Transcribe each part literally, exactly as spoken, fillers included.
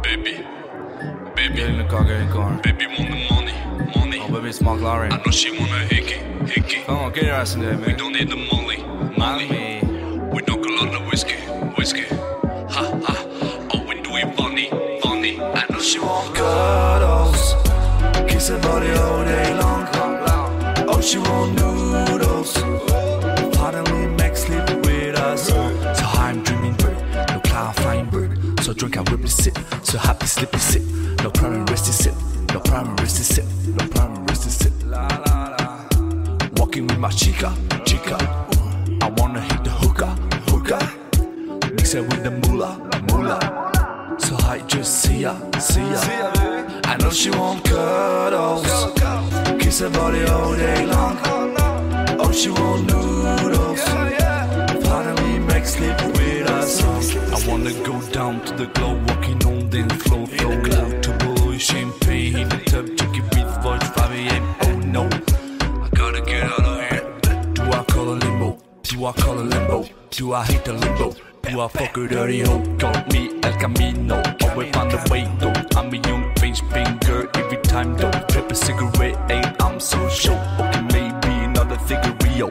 Baby, baby, get in the car, get in the car. Baby want the money, money. Oh, baby, it's McLaren. I know she wanna hickey, hickey. Come on, get your ass in there, man. We don't need the money, money. Mommy. We don't call the whiskey, whiskey. Ha ha. All we do is funny, funny. I know she want cuddles, kiss her body all day long. Oh, she want noodles. Finally make sleep with us. So I'm dreaming bird, no cloud flying bird. So drink and whippy sip, so happy sleepy sip. No problem resty sip, no problem resty sip, no problem resty sip. Walking with my chica, chica. I wanna hit the hookah, hookah. Mix it with the moolah, moolah. So I just see ya, see ya. I know she want cuddles, kiss her body all day long. Oh, she want noodles. Finally make sleep with us. I wanna go down to the glow, walking on the floor, flow out to blow champagne, hit the tub, check it with voice five a m. Oh no, I gotta get out of here. Do I call a limbo? Do I call a limbo? Do I hit the limbo? Do I fuck a dirty hoe? Call me El Camino. Always find the way though. I'm a young face finger every time though. Flip a cigarette, ain't I'm so sure. Okay, maybe another cigarillo.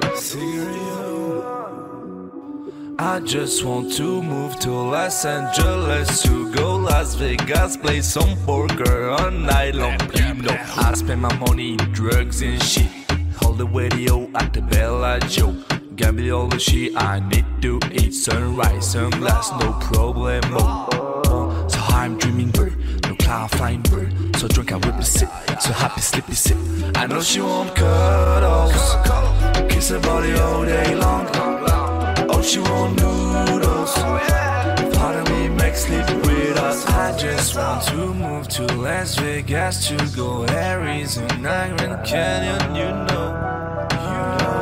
I just want to move to Los Angeles to go Las Vegas, play some poker all night long. Please no, I spend my money in drugs and shit. Hold the radio at the Bellagio. Got me all the shit I need to eat. Sunrise, sunglass, no problemo. So I'm dreaming bird, no cloud flying bird. So drink and whip sip, so happy sleepy sip. I know she want cuddles, kiss her body all day long. Oh, she want noodles. Finally make sleep with us. I just want to move to Las Vegas to go Arizona, Grand Canyon, you know, you know.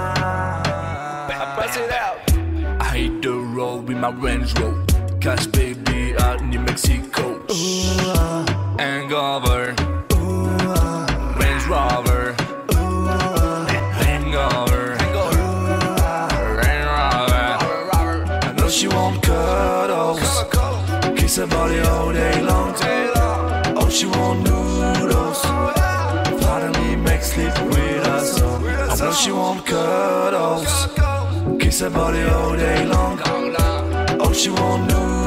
Bust it out. I hate the road with my Range Rover. Cash baby out New Mexico. Ooh, uh, Hangover. Ooh, uh, Range Rover. Ooh, uh, Hangover. Hangover. Range Rover. I know she want cuddles, kiss her body all day long. Oh, she want noodles. Finally make sleep with us. I know she want cuddles, kiss her body all day long. Oh, she want noodles.